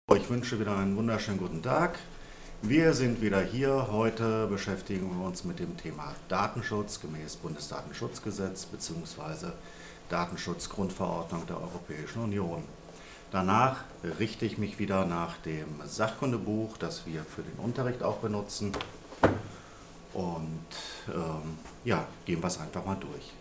Ich wünsche wieder einen wunderschönen guten Tag. Wir sind wieder hier. Heute beschäftigen wir uns mit dem Thema Datenschutz gemäß Bundesdatenschutzgesetz bzw. Datenschutzgrundverordnung der Europäischen Union. Danach richte ich mich wieder nach dem Sachkundebuch, das wir für den Unterricht auch benutzen. Und gehen wir es einfach mal durch.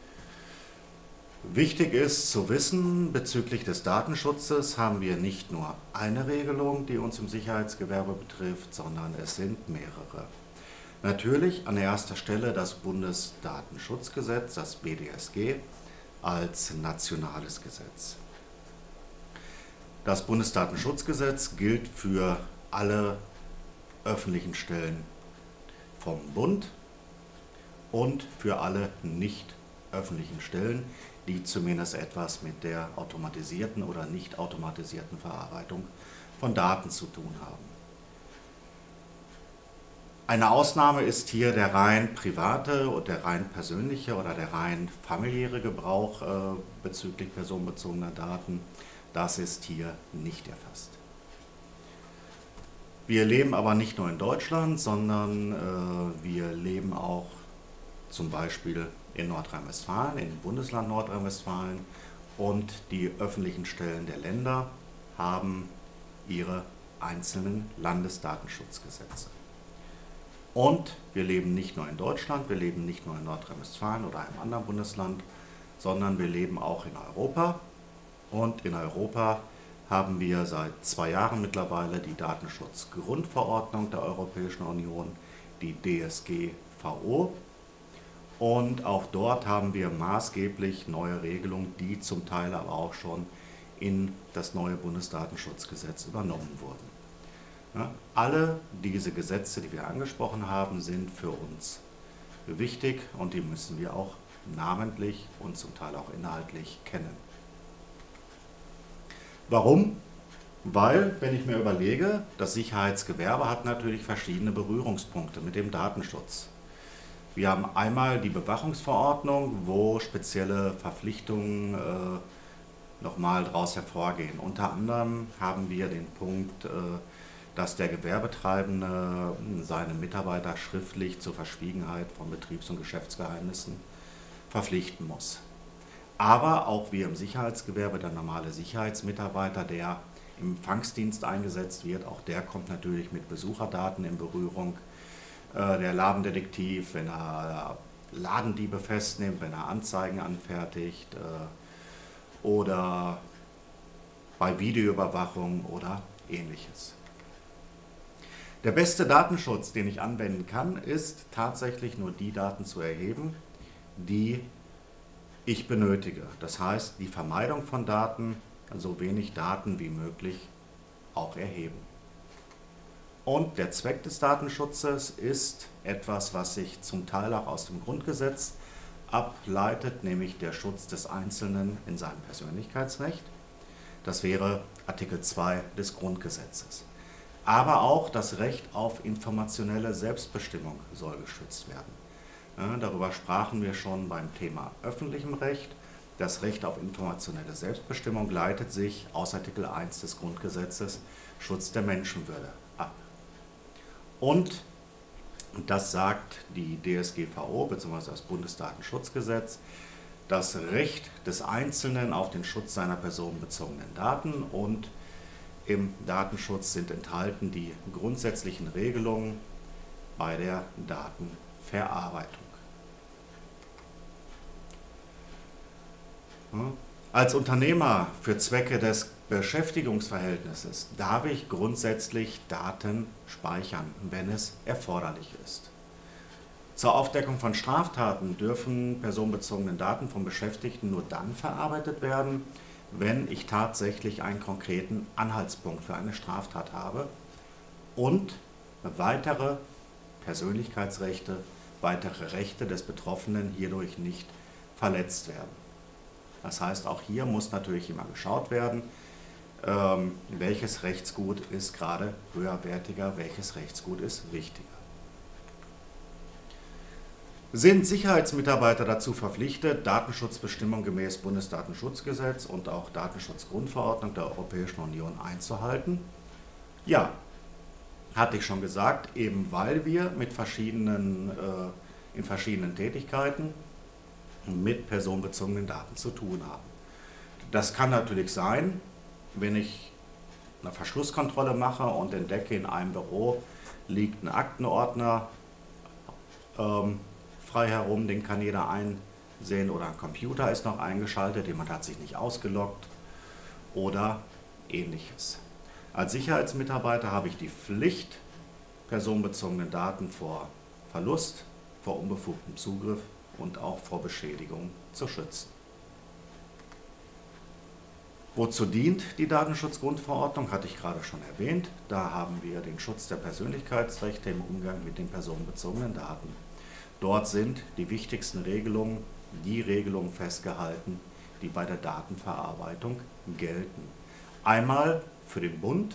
Wichtig ist zu wissen, bezüglich des Datenschutzes haben wir nicht nur eine Regelung, die uns im Sicherheitsgewerbe betrifft, sondern es sind mehrere. Natürlich an erster Stelle das Bundesdatenschutzgesetz, das BDSG, als nationales Gesetz. Das Bundesdatenschutzgesetz gilt für alle öffentlichen Stellen vom Bund und für alle nicht öffentlichen Stellen, die zumindest etwas mit der automatisierten oder nicht automatisierten Verarbeitung von Daten zu tun haben. Eine Ausnahme ist hier der rein private und der rein persönliche oder der rein familiäre Gebrauch bezüglich personenbezogener Daten. Das ist hier nicht erfasst. Wir leben aber nicht nur in Deutschland, sondern wir leben auch zum Beispiel in Nordrhein-Westfalen, im Bundesland Nordrhein-Westfalen, und die öffentlichen Stellen der Länder haben ihre einzelnen Landesdatenschutzgesetze. Und wir leben nicht nur in Deutschland, wir leben nicht nur in Nordrhein-Westfalen oder einem anderen Bundesland, sondern wir leben auch in Europa. Und in Europa haben wir seit 2 Jahren mittlerweile die Datenschutzgrundverordnung der Europäischen Union, die DSGVO. Und auch dort haben wir maßgeblich neue Regelungen, die zum Teil aber auch schon in das neue Bundesdatenschutzgesetz übernommen wurden. Ja, alle diese Gesetze, die wir angesprochen haben, sind für uns wichtig und die müssen wir auch namentlich und zum Teil auch inhaltlich kennen. Warum? Weil, wenn ich mir überlege, das Sicherheitsgewerbe hat natürlich verschiedene Berührungspunkte mit dem Datenschutz. Wir haben einmal die Bewachungsverordnung, wo spezielle Verpflichtungen nochmal daraus hervorgehen. Unter anderem haben wir den Punkt, dass der Gewerbetreibende seine Mitarbeiter schriftlich zur Verschwiegenheit von Betriebs- und Geschäftsgeheimnissen verpflichten muss. Aber auch wir im Sicherheitsgewerbe, der normale Sicherheitsmitarbeiter, der im Empfangsdienst eingesetzt wird, auch der kommt natürlich mit Besucherdaten in Berührung. Der Ladendetektiv, wenn er Ladendiebe festnimmt, wenn er Anzeigen anfertigt oder bei Videoüberwachung oder ähnliches. Der beste Datenschutz, den ich anwenden kann, ist tatsächlich nur die Daten zu erheben, die ich benötige. Das heißt, die Vermeidung von Daten, so wenig Daten wie möglich auch erheben. Und der Zweck des Datenschutzes ist etwas, was sich zum Teil auch aus dem Grundgesetz ableitet, nämlich der Schutz des Einzelnen in seinem Persönlichkeitsrecht. Das wäre Artikel 2 des Grundgesetzes. Aber auch das Recht auf informationelle Selbstbestimmung soll geschützt werden. Ja, darüber sprachen wir schon beim Thema öffentlichem Recht. Das Recht auf informationelle Selbstbestimmung leitet sich aus Artikel 1 des Grundgesetzes, Schutz der Menschenwürde, ab. Und das sagt die DSGVO bzw. das Bundesdatenschutzgesetz, das Recht des Einzelnen auf den Schutz seiner personenbezogenen Daten, und im Datenschutz sind enthalten die grundsätzlichen Regelungen bei der Datenverarbeitung. Als Unternehmer für Zwecke des Beschäftigungsverhältnisses darf ich grundsätzlich Daten speichern, wenn es erforderlich ist. Zur Aufdeckung von Straftaten dürfen personenbezogene Daten von Beschäftigten nur dann verarbeitet werden, wenn ich tatsächlich einen konkreten Anhaltspunkt für eine Straftat habe und weitere Persönlichkeitsrechte, weitere Rechte des Betroffenen hierdurch nicht verletzt werden. Das heißt, auch hier muss natürlich immer geschaut werden, welches Rechtsgut ist gerade höherwertiger, welches Rechtsgut ist wichtiger. Sind Sicherheitsmitarbeiter dazu verpflichtet, Datenschutzbestimmungen gemäß Bundesdatenschutzgesetz und auch Datenschutzgrundverordnung der Europäischen Union einzuhalten? Ja, hatte ich schon gesagt, eben weil wir mit in verschiedenen Tätigkeiten mit personenbezogenen Daten zu tun haben. Das kann natürlich sein, wenn ich eine Verschlusskontrolle mache und entdecke, in einem Büro liegt ein Aktenordner frei herum, den kann jeder einsehen, oder ein Computer ist noch eingeschaltet, jemand hat sich nicht ausgeloggt oder ähnliches. Als Sicherheitsmitarbeiter habe ich die Pflicht, personenbezogene Daten vor Verlust, vor unbefugtem Zugriff und auch vor Beschädigung zu schützen. Wozu dient die Datenschutzgrundverordnung, hatte ich gerade schon erwähnt. Da haben wir den Schutz der Persönlichkeitsrechte im Umgang mit den personenbezogenen Daten. Dort sind die wichtigsten Regelungen, die Regelungen festgehalten, die bei der Datenverarbeitung gelten. Einmal für den Bund,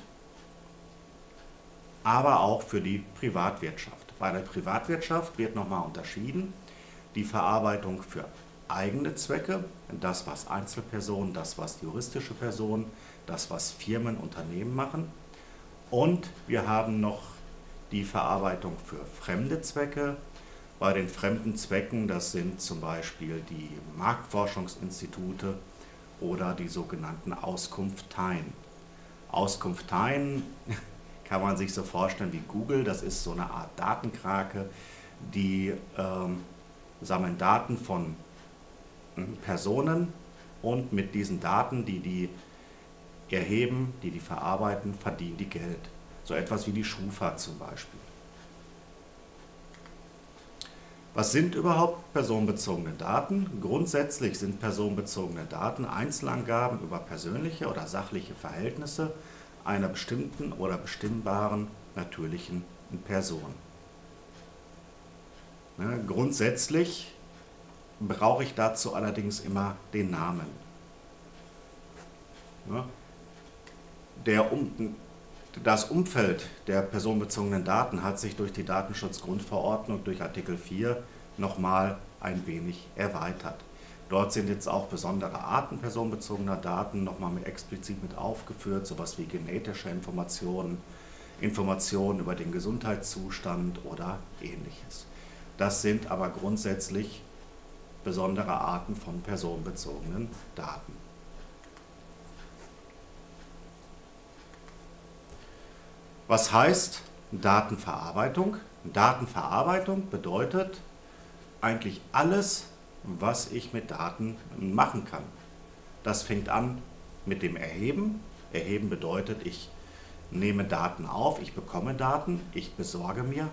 aber auch für die Privatwirtschaft. Bei der Privatwirtschaft wird nochmal unterschieden die Verarbeitung für eigene Zwecke, das was Einzelpersonen, das was juristische Personen, das was Firmen, Unternehmen machen. Und wir haben noch die Verarbeitung für fremde Zwecke. Bei den fremden Zwecken, das sind zum Beispiel die Marktforschungsinstitute oder die sogenannten Auskunfteien. Auskunfteien kann man sich so vorstellen wie Google, das ist so eine Art Datenkrake, die sammeln Daten von Personen und mit diesen Daten, die die erheben, die die verarbeiten, verdienen die Geld. So etwas wie die Schufa zum Beispiel. Was sind überhaupt personenbezogene Daten? Grundsätzlich sind personenbezogene Daten Einzelangaben über persönliche oder sachliche Verhältnisse einer bestimmten oder bestimmbaren natürlichen Person. Grundsätzlich brauche ich dazu allerdings immer den Namen. Das Umfeld der personenbezogenen Daten hat sich durch die Datenschutzgrundverordnung, durch Artikel 4, nochmal ein wenig erweitert. Dort sind jetzt auch besondere Arten personenbezogener Daten nochmal explizit mit aufgeführt, sowas wie genetische Informationen, Informationen über den Gesundheitszustand oder ähnliches. Das sind aber grundsätzlich besondere Arten von personenbezogenen Daten. Was heißt Datenverarbeitung? Datenverarbeitung bedeutet eigentlich alles, was ich mit Daten machen kann. Das fängt an mit dem Erheben. Erheben bedeutet, ich nehme Daten auf, ich bekomme Daten, ich besorge mir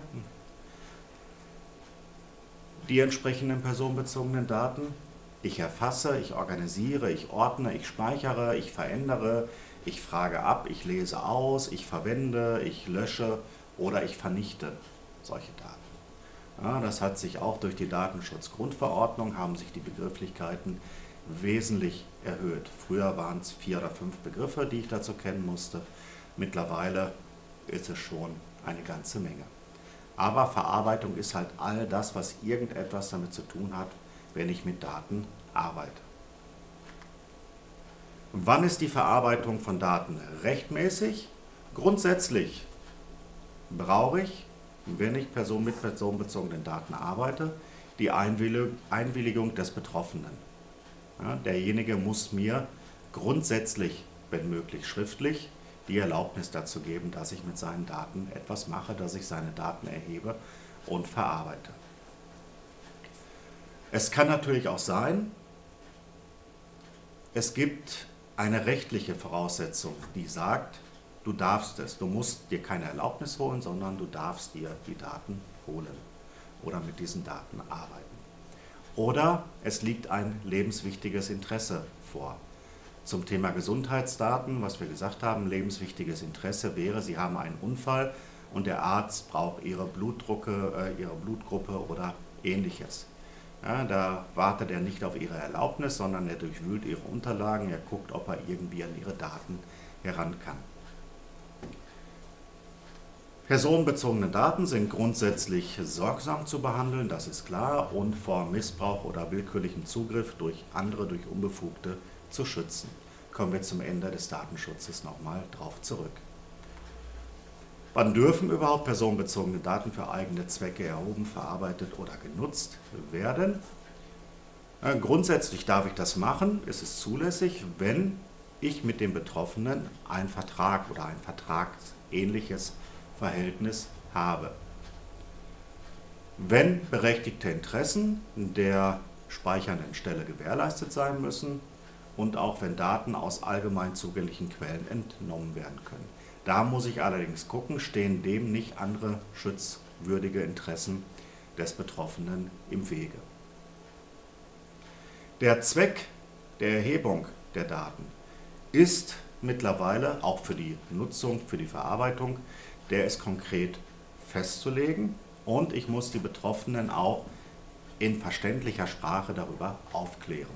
die entsprechenden personenbezogenen Daten. Ich erfasse, ich organisiere, ich ordne, ich speichere, ich verändere, ich frage ab, ich lese aus, ich verwende, ich lösche oder ich vernichte solche Daten. Ja, das hat sich auch durch die Datenschutzgrundverordnung, haben sich die Begrifflichkeiten wesentlich erhöht. Früher waren es 4 oder 5 Begriffe, die ich dazu kennen musste. Mittlerweile ist es schon eine ganze Menge. Aber Verarbeitung ist halt all das, was irgendetwas damit zu tun hat, wenn ich mit Daten arbeite. Wann ist die Verarbeitung von Daten rechtmäßig? Grundsätzlich brauche ich, wenn ich mit personenbezogenen Daten arbeite, die Einwilligung des Betroffenen. Ja, derjenige muss mir grundsätzlich, wenn möglich schriftlich, die Erlaubnis dazu geben, dass ich mit seinen Daten etwas mache, dass ich seine Daten erhebe und verarbeite. Es kann natürlich auch sein, es gibt eine rechtliche Voraussetzung, die sagt, du darfst es, du musst dir keine Erlaubnis holen, sondern du darfst dir die Daten holen oder mit diesen Daten arbeiten. Oder es liegt ein lebenswichtiges Interesse vor. Zum Thema Gesundheitsdaten, was wir gesagt haben, lebenswichtiges Interesse wäre, Sie haben einen Unfall und der Arzt braucht Ihre Blutgruppe oder ähnliches. Ja, da wartet er nicht auf Ihre Erlaubnis, sondern er durchwühlt Ihre Unterlagen, er guckt, ob er irgendwie an Ihre Daten heran kann. Personenbezogene Daten sind grundsätzlich sorgsam zu behandeln, das ist klar, und vor Missbrauch oder willkürlichem Zugriff durch andere, durch Unbefugte zu schützen. Kommen wir zum Ende des Datenschutzes nochmal drauf zurück. Wann dürfen überhaupt personenbezogene Daten für eigene Zwecke erhoben, verarbeitet oder genutzt werden? Grundsätzlich darf ich das machen, es ist zulässig, wenn ich mit dem Betroffenen einen Vertrag oder ein vertragsähnliches Verhältnis habe. Wenn berechtigte Interessen der speichernden Stelle gewährleistet sein müssen und auch wenn Daten aus allgemein zugänglichen Quellen entnommen werden können. Da muss ich allerdings gucken, stehen dem nicht andere schutzwürdige Interessen des Betroffenen im Wege. Der Zweck der Erhebung der Daten ist mittlerweile auch für die Nutzung, für die Verarbeitung, der ist konkret festzulegen und ich muss die Betroffenen auch in verständlicher Sprache darüber aufklären.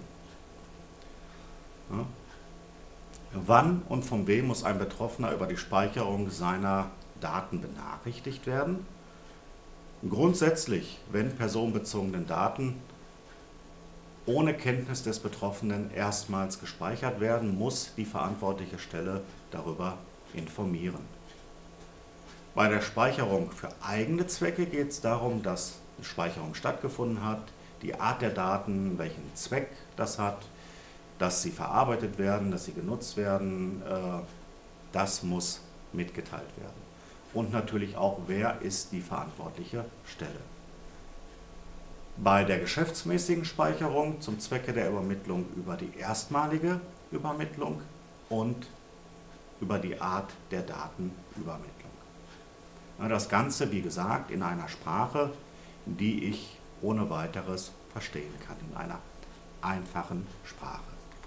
Ja. Wann und von wem muss ein Betroffener über die Speicherung seiner Daten benachrichtigt werden? Grundsätzlich, wenn personenbezogene Daten ohne Kenntnis des Betroffenen erstmals gespeichert werden, muss die verantwortliche Stelle darüber informieren. Bei der Speicherung für eigene Zwecke geht es darum, dass die Speicherung stattgefunden hat, die Art der Daten, welchen Zweck das hat, dass sie verarbeitet werden, dass sie genutzt werden, das muss mitgeteilt werden. Und natürlich auch, wer ist die verantwortliche Stelle. Bei der geschäftsmäßigen Speicherung zum Zwecke der Übermittlung über die erstmalige Übermittlung und über die Art der Datenübermittlung. Das Ganze, wie gesagt, in einer Sprache, die ich ohne weiteres verstehen kann, in einer einfachen Sprache.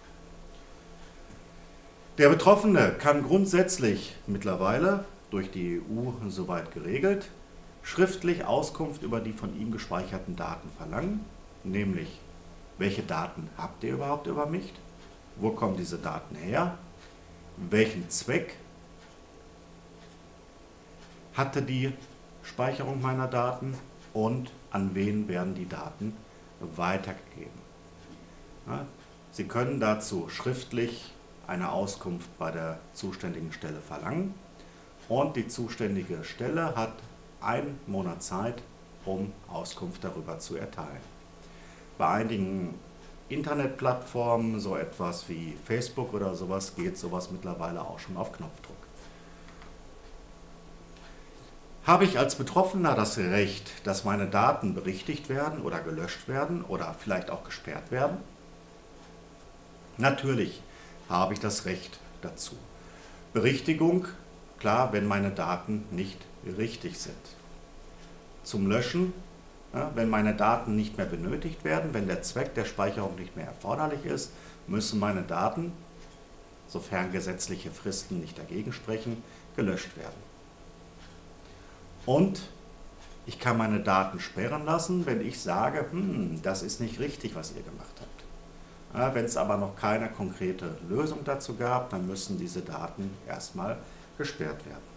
Der Betroffene kann grundsätzlich mittlerweile durch die EU soweit geregelt schriftlich Auskunft über die von ihm gespeicherten Daten verlangen, nämlich welche Daten habt ihr überhaupt über mich, wo kommen diese Daten her, welchen Zweck hatte die Speicherung meiner Daten und an wen werden die Daten weitergegeben. Ja, Sie können dazu schriftlich eine Auskunft bei der zuständigen Stelle verlangen und die zuständige Stelle hat einen Monat Zeit, um Auskunft darüber zu erteilen. Bei einigen Internetplattformen, so etwas wie Facebook oder sowas, geht sowas mittlerweile auch schon auf Knopfdruck. Habe ich als Betroffener das Recht, dass meine Daten berichtigt werden oder gelöscht werden oder vielleicht auch gesperrt werden? Natürlich habe ich das Recht dazu. Berichtigung, klar, wenn meine Daten nicht richtig sind. Zum Löschen, ja, wenn meine Daten nicht mehr benötigt werden, wenn der Zweck der Speicherung nicht mehr erforderlich ist, müssen meine Daten, sofern gesetzliche Fristen nicht dagegen sprechen, gelöscht werden. Und ich kann meine Daten sperren lassen, wenn ich sage, das ist nicht richtig, was ihr gemacht habt. Ja, wenn es aber noch keine konkrete Lösung dazu gab, dann müssen diese Daten erstmal gesperrt werden.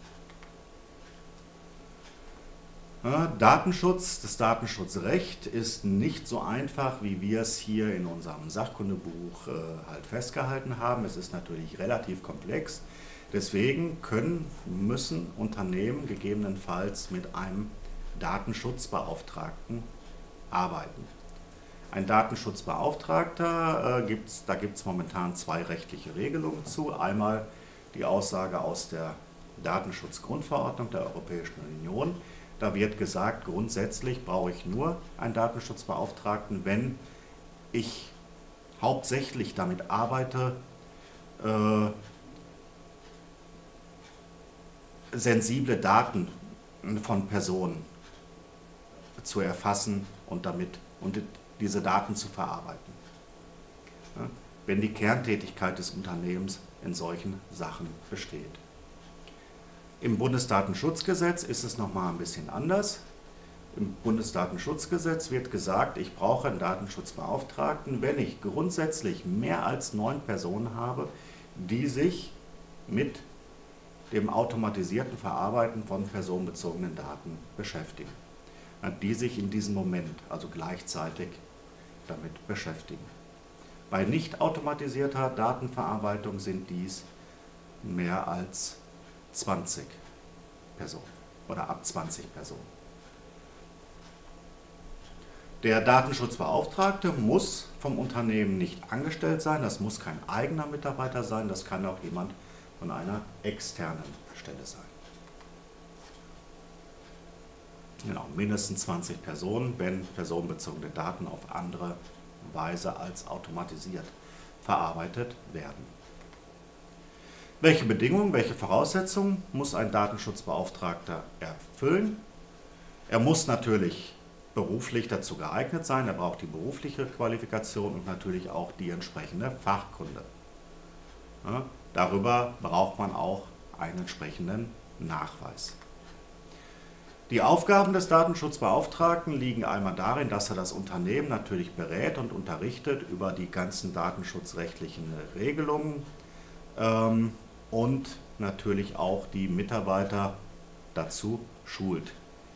Ja, Datenschutz, das Datenschutzrecht ist nicht so einfach, wie wir es hier in unserem Sachkundebuch halt festgehalten haben. Es ist natürlich relativ komplex. Deswegen müssen Unternehmen gegebenenfalls mit einem Datenschutzbeauftragten arbeiten. Ein Datenschutzbeauftragter, da gibt es momentan zwei rechtliche Regelungen zu. Einmal die Aussage aus der Datenschutzgrundverordnung der Europäischen Union. Da wird gesagt, grundsätzlich brauche ich nur einen Datenschutzbeauftragten, wenn ich hauptsächlich damit arbeite, sensible Daten von Personen zu erfassen und diese Daten zu verarbeiten. Ja, wenn die Kerntätigkeit des Unternehmens in solchen Sachen besteht. Im Bundesdatenschutzgesetz ist es nochmal ein bisschen anders. Im Bundesdatenschutzgesetz wird gesagt, ich brauche einen Datenschutzbeauftragten, wenn ich grundsätzlich mehr als 9 Personen habe, die sich mit dem automatisierten Verarbeiten von personenbezogenen Daten beschäftigen. Die sich in diesem Moment, also gleichzeitig, damit beschäftigen. Bei nicht automatisierter Datenverarbeitung sind dies mehr als 20 Personen oder ab 20 Personen. Der Datenschutzbeauftragte muss vom Unternehmen nicht angestellt sein, das muss kein eigener Mitarbeiter sein, das kann auch jemand von einer externen Stelle sein. Genau, mindestens 20 Personen, wenn personenbezogene Daten auf andere Weise als automatisiert verarbeitet werden. Welche Bedingungen, welche Voraussetzungen muss ein Datenschutzbeauftragter erfüllen? Er muss natürlich beruflich dazu geeignet sein, er braucht die berufliche Qualifikation und natürlich auch die entsprechende Fachkunde. Ja, darüber braucht man auch einen entsprechenden Nachweis. Die Aufgaben des Datenschutzbeauftragten liegen einmal darin, dass er das Unternehmen natürlich berät und unterrichtet über die ganzen datenschutzrechtlichen Regelungen und natürlich auch die Mitarbeiter dazu schult.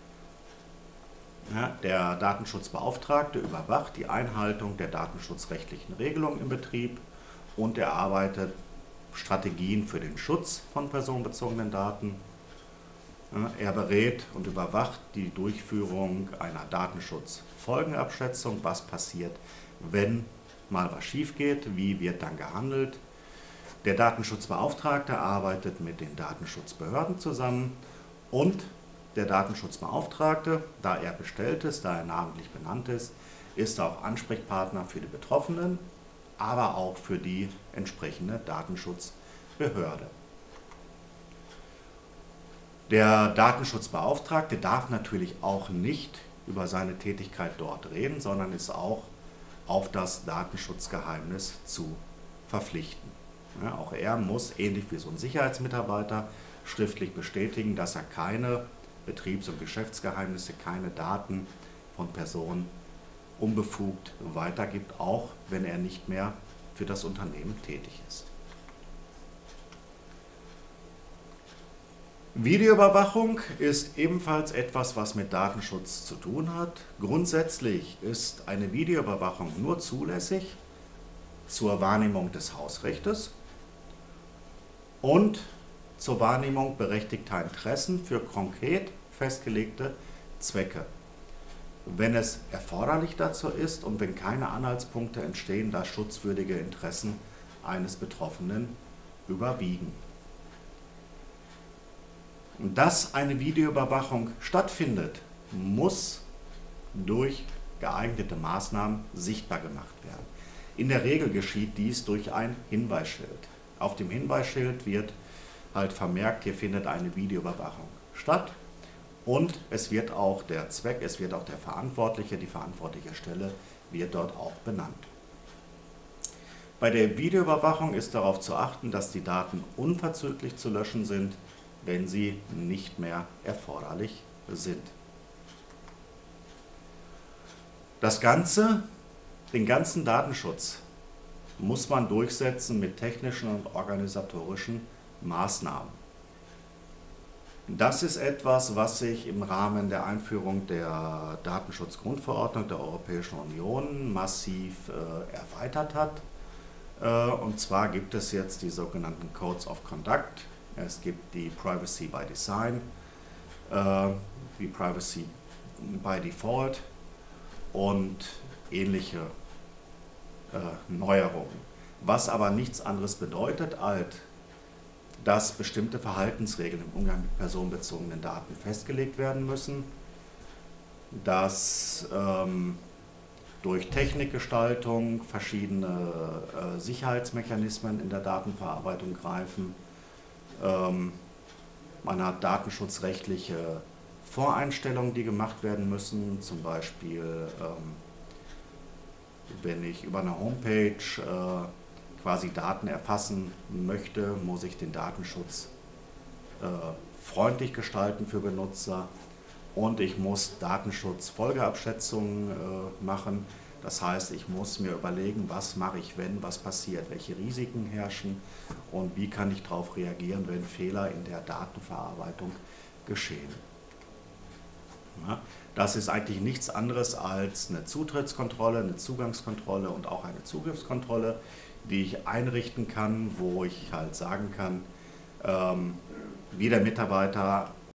Ja, der Datenschutzbeauftragte überwacht die Einhaltung der datenschutzrechtlichen Regelungen im Betrieb und erarbeitet Strategien für den Schutz von personenbezogenen Daten. Ja, er berät und überwacht die Durchführung einer Datenschutzfolgenabschätzung, was passiert, wenn mal was schief geht, wie wird dann gehandelt. Der Datenschutzbeauftragte arbeitet mit den Datenschutzbehörden zusammen und der Datenschutzbeauftragte, da er bestellt ist, da er namentlich benannt ist auch Ansprechpartner für die Betroffenen, aber auch für die entsprechende Datenschutzbehörde. Der Datenschutzbeauftragte darf natürlich auch nicht über seine Tätigkeit dort reden, sondern ist auch auf das Datenschutzgeheimnis zu verpflichten. Ja, auch er muss, ähnlich wie so ein Sicherheitsmitarbeiter, schriftlich bestätigen, dass er keine Betriebs- und Geschäftsgeheimnisse, keine Daten von Personen unbefugt weitergibt, auch wenn er nicht mehr für das Unternehmen tätig ist. Videoüberwachung ist ebenfalls etwas, was mit Datenschutz zu tun hat. Grundsätzlich ist eine Videoüberwachung nur zulässig zur Wahrnehmung des Hausrechtes und zur Wahrnehmung berechtigter Interessen für konkret festgelegte Zwecke, wenn es erforderlich dazu ist und wenn keine Anhaltspunkte entstehen, dass schutzwürdige Interessen eines Betroffenen überwiegen. Dass eine Videoüberwachung stattfindet, muss durch geeignete Maßnahmen sichtbar gemacht werden. In der Regel geschieht dies durch ein Hinweisschild. Auf dem Hinweisschild wird halt vermerkt, hier findet eine Videoüberwachung statt und es wird auch der Zweck, es wird auch der Verantwortliche, die verantwortliche Stelle wird dort auch benannt. Bei der Videoüberwachung ist darauf zu achten, dass die Daten unverzüglich zu löschen sind, wenn sie nicht mehr erforderlich sind. Den ganzen Datenschutz muss man durchsetzen mit technischen und organisatorischen Maßnahmen. Das ist etwas, was sich im Rahmen der Einführung der Datenschutzgrundverordnung der Europäischen Union massiv erweitert hat. Und zwar gibt es jetzt die sogenannten Codes of Conduct. Es gibt die Privacy by Design, die Privacy by Default und ähnliche Neuerungen. Was aber nichts anderes bedeutet, als dass bestimmte Verhaltensregeln im Umgang mit personenbezogenen Daten festgelegt werden müssen, dass durch Technikgestaltung verschiedene Sicherheitsmechanismen in der Datenverarbeitung greifen. Man hat datenschutzrechtliche Voreinstellungen, die gemacht werden müssen, zum Beispiel wenn ich über eine Homepage quasi Daten erfassen möchte, muss ich den Datenschutz freundlich gestalten für Benutzer und ich muss Datenschutzfolgeabschätzungen machen. Das heißt, ich muss mir überlegen, was mache ich, wenn was passiert, welche Risiken herrschen und wie kann ich darauf reagieren, wenn Fehler in der Datenverarbeitung geschehen. Ja, das ist eigentlich nichts anderes als eine Zutrittskontrolle, eine Zugangskontrolle und auch eine Zugriffskontrolle, die ich einrichten kann, wo ich halt sagen kann, wie der Mitarbeiter